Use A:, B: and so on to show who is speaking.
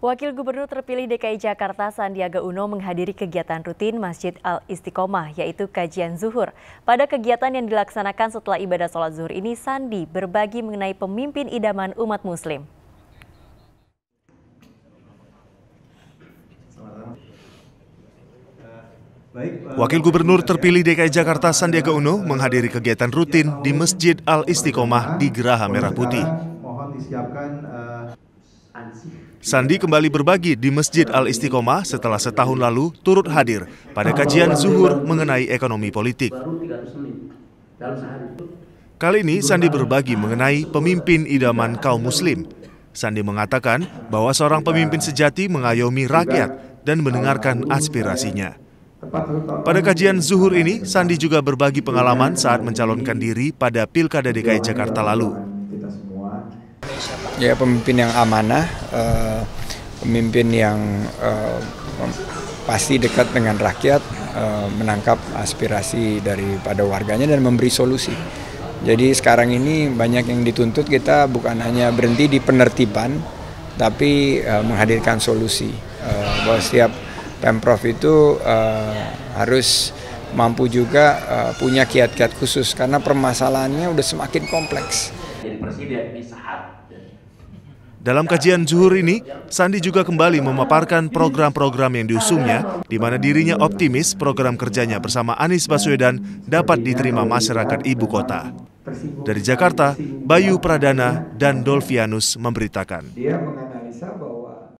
A: Wakil Gubernur terpilih DKI Jakarta Sandiaga Uno menghadiri kegiatan rutin Masjid Al-Istiqomah, yaitu kajian zuhur. Pada kegiatan yang dilaksanakan setelah ibadah sholat zuhur ini, Sandi berbagi mengenai pemimpin idaman umat Muslim.
B: Wakil Gubernur terpilih DKI Jakarta Sandiaga Uno menghadiri kegiatan rutin di Masjid Al-Istiqomah di Geraha Merah Putih. Sandi kembali berbagi di Masjid Al-Istiqomah setelah setahun lalu turut hadir pada kajian zuhur mengenai ekonomi politik. Kali ini Sandi berbagi mengenai pemimpin idaman kaum muslim. Sandi mengatakan bahwa seorang pemimpin sejati mengayomi rakyat dan mendengarkan aspirasinya. Pada kajian zuhur ini, Sandi juga berbagi pengalaman saat mencalonkan diri pada Pilkada DKI Jakarta lalu.
C: Ya, pemimpin yang amanah, pemimpin yang pasti dekat dengan rakyat, menangkap aspirasi daripada warganya dan memberi solusi. Jadi sekarang ini banyak yang dituntut, kita bukan hanya berhenti di penertiban, tapi menghadirkan solusi. Bahwa setiap Pemprov itu harus mampu juga punya kiat-kiat khusus karena permasalahannya udah semakin kompleks.
B: Dalam kajian zuhur ini, Sandi juga kembali memaparkan program-program yang diusungnya, di mana dirinya optimis program kerjanya bersama Anies Baswedan dapat diterima masyarakat ibu kota. Dari Jakarta, Bayu Pradana dan Dolvianus memberitakan.
C: Dia menganalisa bahwa